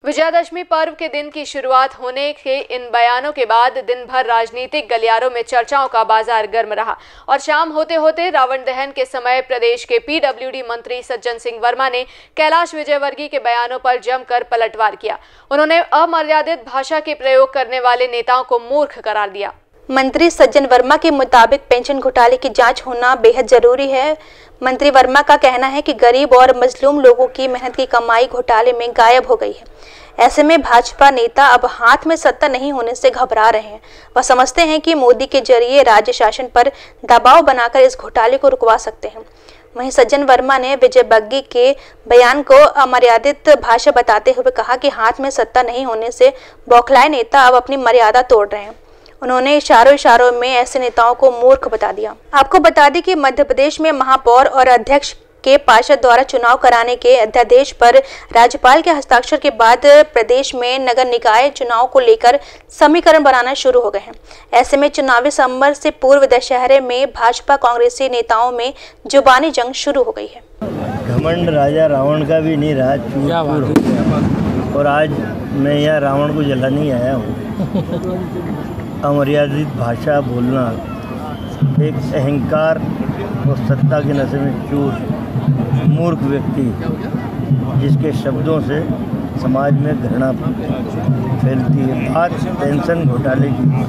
विजयादशमी पर्व के दिन की शुरुआत होने के इन बयानों के बाद दिन भर राजनीतिक गलियारों में चर्चाओं का बाजार गर्म रहा और शाम होते होते रावण दहन के समय प्रदेश के पीडब्ल्यूडी मंत्री सज्जन सिंह वर्मा ने कैलाश विजयवर्गीय के बयानों पर जमकर पलटवार किया। उन्होंने अमर्यादित भाषा के प्रयोग करने वाले नेताओं को मूर्ख करार दिया। मंत्री सज्जन वर्मा के मुताबिक पेंशन घोटाले की जांच होना बेहद जरूरी है। मंत्री वर्मा का कहना है कि गरीब और मजलूम लोगों की मेहनत की कमाई घोटाले में गायब हो गई है। ऐसे में भाजपा नेता अब हाथ में सत्ता नहीं होने से घबरा रहे हैं। वह समझते हैं कि मोदी के जरिए राज्य शासन पर दबाव बनाकर इस घोटाले को रुकवा सकते हैं। वहीं सज्जन वर्मा ने विजयवर्गीय के बयान को अमर्यादित भाषा बताते हुए कहा कि हाथ में सत्ता नहीं होने से बौखलाए नेता अब अपनी मर्यादा तोड़ रहे हैं। उन्होंने इशारों में ऐसे नेताओं को मूर्ख बता दिया। आपको बता दें कि मध्य प्रदेश में महापौर और अध्यक्ष के पार्षद द्वारा चुनाव कराने के अध्यादेश पर राज्यपाल के हस्ताक्षर के बाद प्रदेश में नगर निकाय चुनाव को लेकर समीकरण बनाना शुरू हो गए हैं। ऐसे में चुनावी समर से पूर्व दशहरे में भाजपा कांग्रेसी नेताओं में जुबानी जंग शुरू हो गई है। घमंड राजा रावण का भी नहीं रहा, चूर हो गया। और आज मैं यहाँ रावण को जलाने ही आया हूँ। अमर्यादित भाषा बोलना एक अहंकार और सत्ता के नशे में चूर मूर्ख व्यक्ति, जिसके शब्दों से समाज में घृणा फैलती है। बात पेंशन घोटाले की,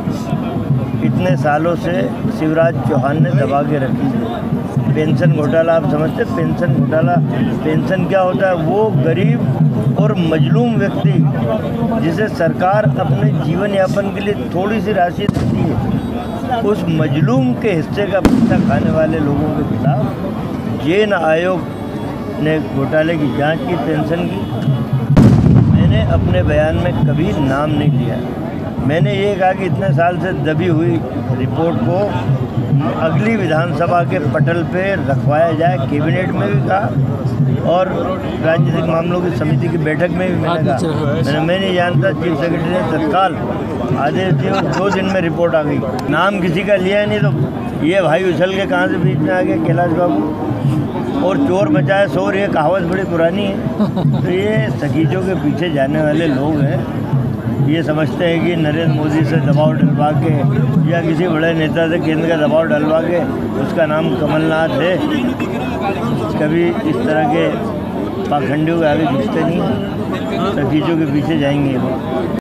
इतने सालों से शिवराज चौहान ने दबा के रखी है। पेंशन घोटाला आप समझते? पेंशन घोटाला, पेंशन क्या होता है? वो गरीब और मजलूम व्यक्ति जिसे सरकार अपने जीवन यापन के लिए थोड़ी सी राशि देती है, उस मजलूम के हिस्से का पैसा खाने वाले लोगों के खिलाफ जेन आयोग ने घोटाले की जांच की, पेंशन की। मैंने अपने बयान में कभी नाम नहीं लिया। मैंने ये कहा कि इतने साल से दबी हुई रिपोर्ट को अगली विधानसभा के पटल पे रखवाया जाए। कैबिनेट में भी कहा और राजनीतिक मामलों की समिति की बैठक में भी मैंने कहा। मैं नहीं जानता, चीफ सेक्रेटरी ने तत्काल आदेश दिए और 2 दिन में रिपोर्ट आ गई। नाम किसी का लिया नहीं तो ये भाई उछल के कहाँ से बीच में आ गए कैलाश बाबू। और चोर बचाए शोर, ये कहावत बड़ी पुरानी है। तो ये सकीजों के पीछे जाने वाले लोग हैं। ये समझते हैं कि नरेंद्र मोदी से दबाव डलवा के या किसी बड़े नेता से केंद्र का दबाव डलवा के, उसका नाम कमलनाथ है, कभी इस तरह के पाखंडियों के आगे घुसते नहीं, सकीजों के पीछे जाएंगे।